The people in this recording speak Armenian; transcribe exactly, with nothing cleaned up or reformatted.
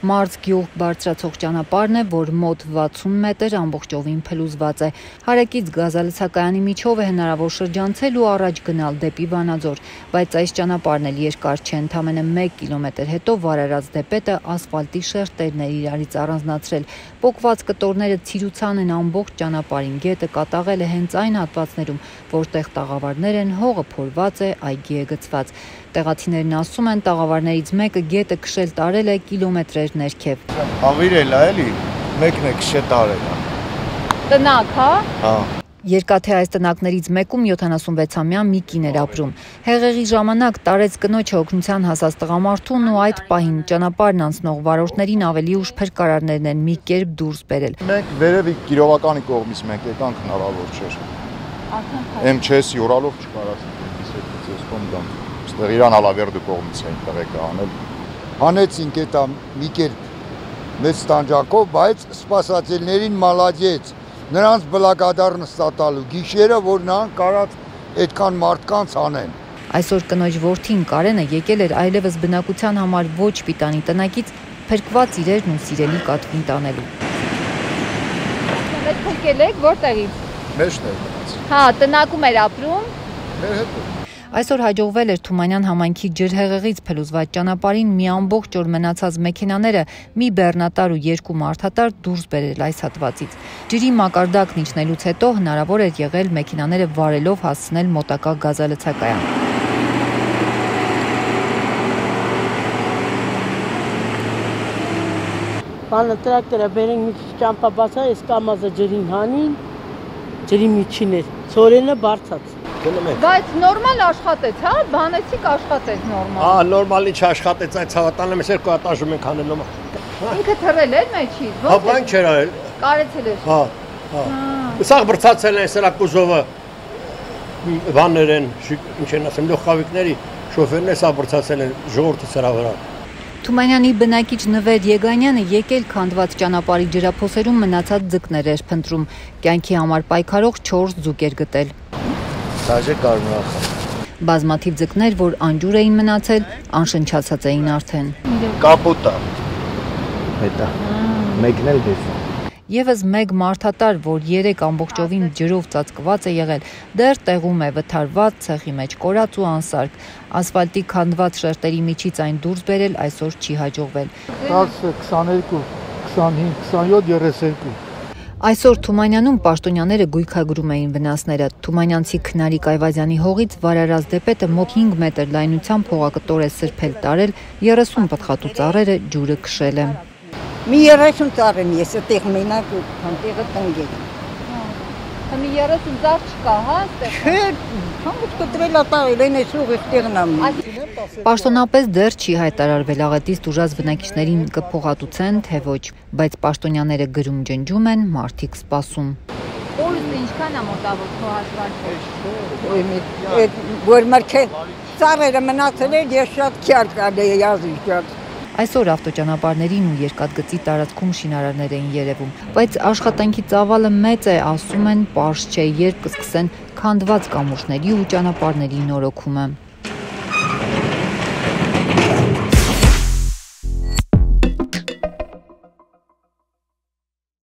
Մարզ գյուղ բարձրացող ճանապարհն է, որ մոտ վաթսուն մետր ամբողջովին փլուզված է։ Հարակից գազալցակայանի միջով է հնարավոր շրջանցել ու առաջ գնալ դեպի Վանաձոր, բայց այս ճանապարհն էլ երկար չէ, ընդամենը մեկ կիլոմետր հետո վարարած դեպետը ասֆալտի շերտերն էր իրարից առանձնացրել։ Պոկված կտորները ցիրուցան են ամբողջ ճանապարհին, գետը կատաղել է հենց այն հատվածներում, որտեղ տաղավարներ են, հողը փորված է, այգի է գցված։ Տեղացիներն ասում են, տաղավարներից մեկը գետը քշել տարել է կիլոմետրեր ներքև։ Ավիրել է էլի, մեկն է քշել տարել։ Տնակ, հա։ Հա։ Երկաթե այս տնակներից մեկում յոթանասունվեցամյա մի կին էր ապրում։ Հեղեղի ժամանակ տարեց կնոջը օգնության հասած տղամարդուն ու այդ պահին ճանապարհն անցնող վարորդներին ավելի ուշ փրկարարներն են մի կերպ դուրս բերել։ Մենք վերևի Կիրովականի կողմից մենք եկանք հնարավոր չէր։ Եմ չես յորալով չկարած ես կոնդամ։ Ստեղ իրան հալավերդու կողմից էին տղեկը անել։ Հանեցինք էտա մի կերպ մեծ տանջակով, բայց սպասածելներին մալադեց։ Նրանց բլագադարն ստատալու գիշերը, որ նրանք կարած այդքան մարդկանց անեն։ Այսօր կնոջ որդին Կարենը եկել էր այլևս բնակության համար ոչ պիտանի տնակից փրկված իրերն ու սիրելի կատվին տանելու։ Մեծ փրկել եք որտեղից։ Մեջն էր գնաց։ Հա, տնակում էր ապրում։ Մեր հետ։ Այսօր հաջողվել էր Թումանյան համայնքի ջրհեղեղից փլուզված ճանապարհին մի ամբողջ օր մնացած մեքենաները մի բեռնատար ու երկու մարդատար դուրս բերել այս հատվածից։ Ջրի մակարդակն իջնելուց հետո հնարավոր էր եղել մեքենաները վարելով հասցնել մոտակա գազալցակայան։ Բանը տրակտորը բերենք մի քիչ ճամփաբացա, այս կամազը ջրին հանին, ջրի միջին էր, ծորենը բարձած։ Բայց նորմալ աշխատեց, հա, բանեցիք աշխատեց նորմալ։ Հա, նորմալի չաշխատեց, այդ ցավատանը մեզ երկու հատաժում ենք անելու։ Ինքը թռել էր մեջից։ Հա, բան չէր արել։ Կարեցել էր։ Հա, հա։ Սաղ բրցացել են սրա կուզովը բաներ են, ինչ են ասեմ, լոխավիկների շոֆերն է սաղ բրցացել են ժողովրդի սրա վրա։ Թումանյանի բնակիչ Նվեր Եգանյանը եկել քանդված ճանապարհի ջրափոսերում մնացած ձկներ էր փնտրում, կյանքի համար պայքարող չորս ձուկ էր գտել։ Դաժե կարմրախ։ Բազմաթիվ ձկներ, որ անջուր էին մնացել, անշնչացած էին արդեն։ Կապուտա։ Հետա։ Մեկն էլ դես։ Եվս մեկ մարդատար, որ երեք ամբողջովին ջրով ծածկված է եղել, դեռ տեղում է վթարված, ցեղի մեջ կորած ու անսարք։ Ասֆալտի քանդված շերտերի միջից այն դուրս բերել այսօր չի հաջողվել։ տասը, քսաներկու, քսանհինգ, քսանյոթ, երեսներկու։ Այսօր Թումանյանում պաշտոնյաները գույքագրում էին վնասները։ Թումանյանցի Քնարիկ Այվազյանի հողից վարարած դեպետը մոտ հինգ մետր լայնությամբ հողակտոր է սրբել տարել, երեսուն պտղատու ծառերը ջուրը քշել է։ Մի երեսուն ծառ եմ ես, այդտեղ մենակ տեղը տնգել։ Հա մի երեսուն ծառ չկա, հա, այդտեղ։ Չէ, համուտ կտրել ատարել են այս ուղիղ տեղն ամ։ Պաշտոնապես դեռ չի հայտարարվել աղետից տուժած բնակիչներին կփողատուցեն, թե ոչ, բայց պաշտոնյաները գրում ջնջում են, մարդիկ սպասում։ Օրը ինչքան է մոտավոր քո հաշվարկով։ Որ մրգե ծառերը մնացել են, ես շատ քյար կարելի yazի շատ։ Այսօր ավտոճանապարհներին ու երկաթգծի տարածքում շինարարներ էին երևում, բայց աշխատանքի ծավալը մեծ է, ասում են, պարզ չէ, երբ կսկսեն քանդված կամուրջների ու ճանապարհների նորոգումը։